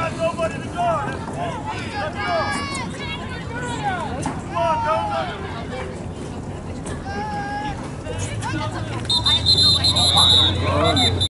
got nobody to guard. Let's go. Come on, Joseph.